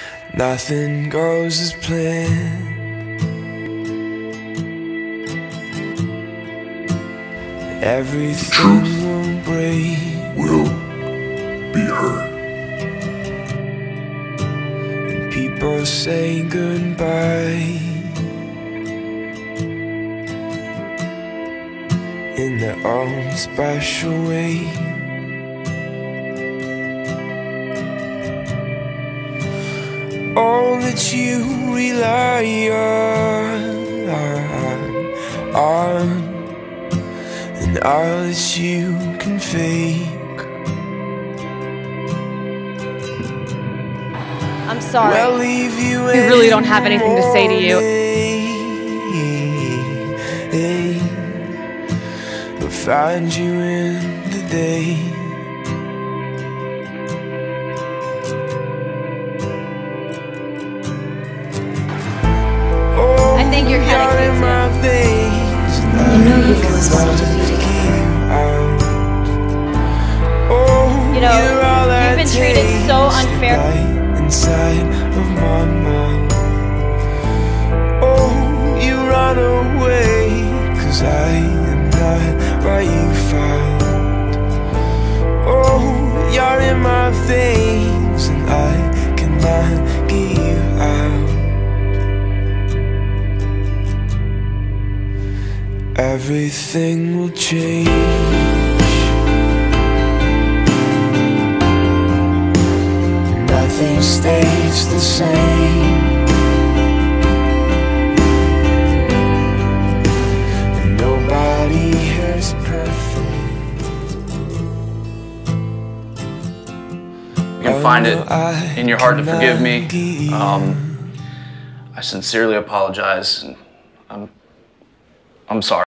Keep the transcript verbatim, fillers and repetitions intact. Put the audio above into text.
Nothing goes as planned. Everything will break, will be heard. And people say goodbye in their own special way. All that you rely on, on and all that you can fake. I'm sorry. Well, leave you I really don't have anything to say to you. I'll find you in the day. I think you're kind of crazy. You know you can listen to music. You know, you've been treated so unfair. Inside of my mouth. Oh, you run away, 'cause I am not what you found. Oh, you're in my veins, and I cannot get you out. Everything will change. Nothing stays the same. And nobody is perfect. You can find it in your heart to forgive me. Um, I sincerely apologize. And I'm, I'm sorry.